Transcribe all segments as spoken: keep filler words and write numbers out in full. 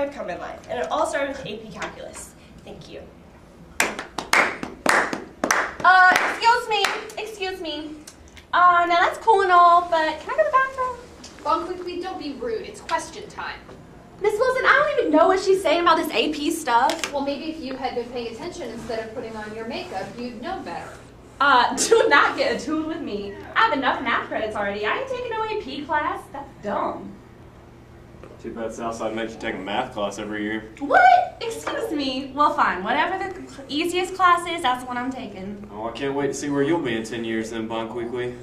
I've come in line, and it all started with A P Calculus. Thank you. Uh, excuse me, excuse me. Uh, now that's cool and all, but can I go to the bathroom? Bon quickly, don't be rude. It's question time. Miss Wilson, I don't even know what she's saying about this A P stuff. Well, maybe if you had been paying attention instead of putting on your makeup, you'd know better. Uh, do not get attuned with me. I have enough math credits already. I ain't taking no A P class. That's dumb. Too bad Southside makes you take a math class every year. What? Excuse me. Well, fine. Whatever the easiest class is, that's the one I'm taking. Oh, I can't wait to see where you'll be in ten years then, Bon Quickly.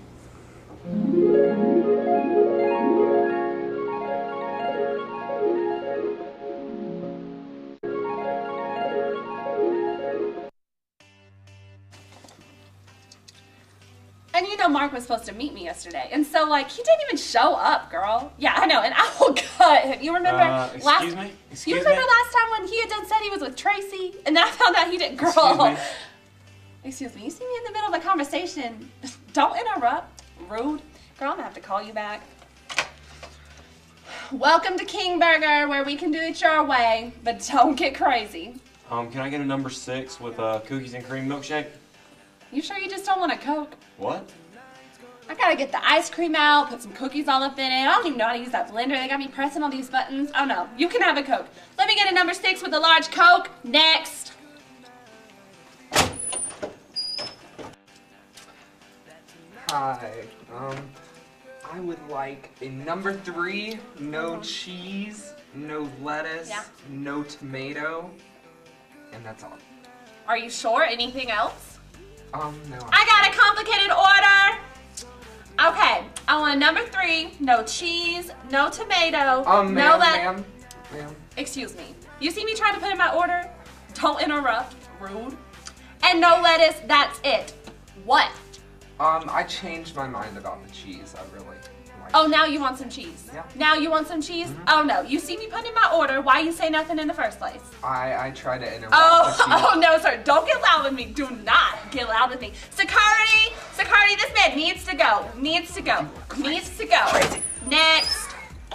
And you know Mark was supposed to meet me yesterday, and so like he didn't even show up, girl. Yeah, I know, and I will cut him. You remember Uh, excuse last? me? Excuse you remember me? last time when he had done said he was with Tracy, and then I found out he didn't. Girl, Excuse me? Excuse me. You see me in the middle of a conversation? Don't interrupt. Rude. Girl, I'm gonna have to call you back. Welcome to King Burger, where we can do it your way, but don't get crazy. Um, can I get a number six with a cookies and cream milkshake? You sure you just don't want a Coke? What? I gotta get the ice cream out, put some cookies all up in it. I don't even know how to use that blender. They got me pressing all these buttons. Oh no, you can have a Coke. Let me get a number six with a large Coke. Next. Hi, um, I would like a number three, no cheese, no lettuce, Yeah. no tomato, and that's all. Are you sure? Anything else? Um, no. I got a complicated order. Okay, I want a number three, no cheese, no tomato, Um, no ma'am, let. ma'am, ma'am. Excuse me. You see me trying to put in my order? Don't interrupt. Rude. And no lettuce. That's it. What? Um, I changed my mind about the cheese. I really like Oh, now you want some cheese. Yeah. Now you want some cheese? Mm-hmm. Oh no. You see me put in my order. Why you say nothing in the first place? I, I try to interrupt Oh, the cheese. oh no, sir. Don't get loud with me. Do not get loud with me. Security! Security, this man needs to go. Needs to go. Needs to go. Crazy. Next.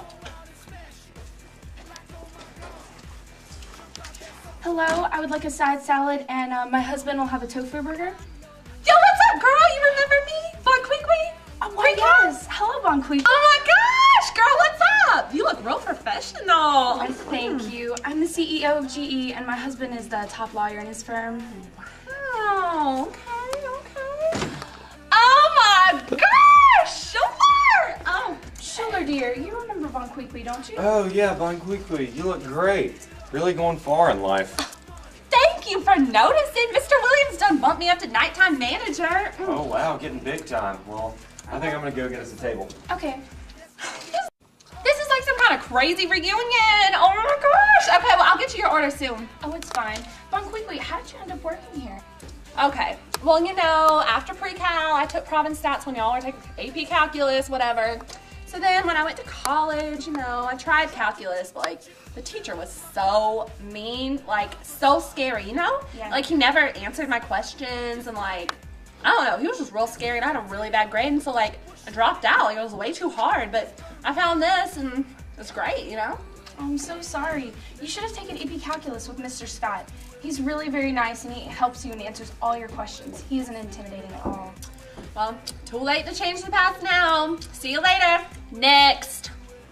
Hello, I would like a side salad, and uh, my husband will have a tofu burger. Yo, what's up, girl? You remember me? Bon Quickly? Oh, why, yes. Hello, Bon Quick. Oh my gosh, girl, what's up? You look real professional. Yes, thank you. I'm the C E O of G E, and my husband is the top lawyer in his firm. Oh, okay, okay. Oh my gosh, sure. Oh, Schuler, dear, you remember Bon Quickly, don't you? Oh yeah, Bon Quickly, you look great. Really going far in life. thank you for noticing. Mister Williams done bumped me up to nighttime manager. Mm. Oh wow, getting big time. Well, I think I'm gonna go get us a table. Okay. This is like some kind of crazy reunion. Oh my gosh. Okay, well, I'll get you your order soon. Oh, it's fine. Bon Quickly, how did you end up working here? Okay, well, you know, after pre-cal, I took Province Stats when y'all were taking A P Calculus, whatever. So then when I went to college, you know, I tried calculus, but like, the teacher was so mean, like, so scary, you know? Yeah. Like, he never answered my questions, and like, I don't know, he was just real scary, and I had a really bad grade, and so like, I dropped out, like, it was way too hard, but I found this, and it's great, you know? Oh, I'm so sorry. You should have taken A P Calculus with Mister Scott. He's really very nice, and he helps you and answers all your questions. He isn't intimidating at all. Well, too late to change the past now. See you later. Next.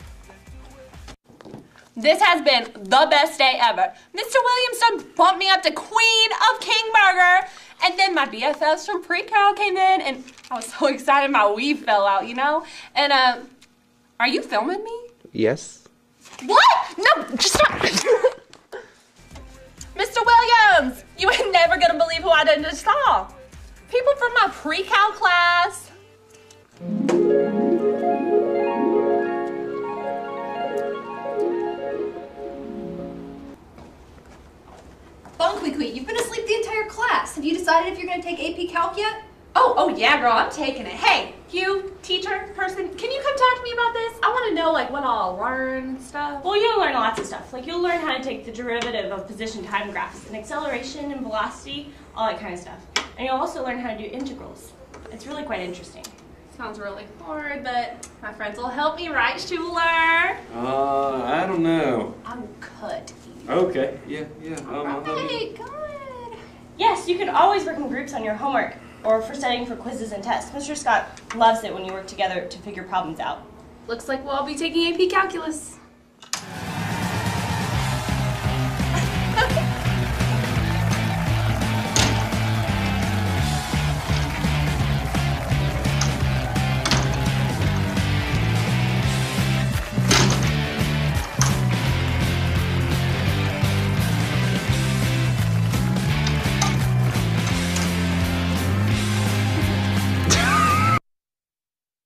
This has been the best day ever. Mister Williams done bumped me up to Queen of King Burger, and then my B F Fs from pre-cal came in, and I was so excited my weave fell out, you know? And, um, are you filming me? Yes. What? No, just stop. Mister Williams, you ain't never gonna believe who I done just saw. People from my pre-cal class. Bon Quickly, you've been asleep the entire class. Have you decided if you're going to take A P Calc yet? Oh, oh yeah, girl, I'm taking it. Hey, you, teacher, person, can you come talk to me about this? I want to know, like, what I'll learn and stuff. Well, you'll learn lots of stuff. Like, you'll learn how to take the derivative of position time graphs and acceleration and velocity, all that kind of stuff. And you'll also learn how to do integrals. It's really quite interesting. Sounds really hard, but my friends will help me, right, Schuler? Uh, I don't know. I will cut you. Okay, yeah, yeah. Um, I'll help you. Hey, good. Yes, you can always work in groups on your homework or for studying for quizzes and tests. Mister Scott loves it when you work together to figure problems out. Looks like we'll all be taking A P Calculus.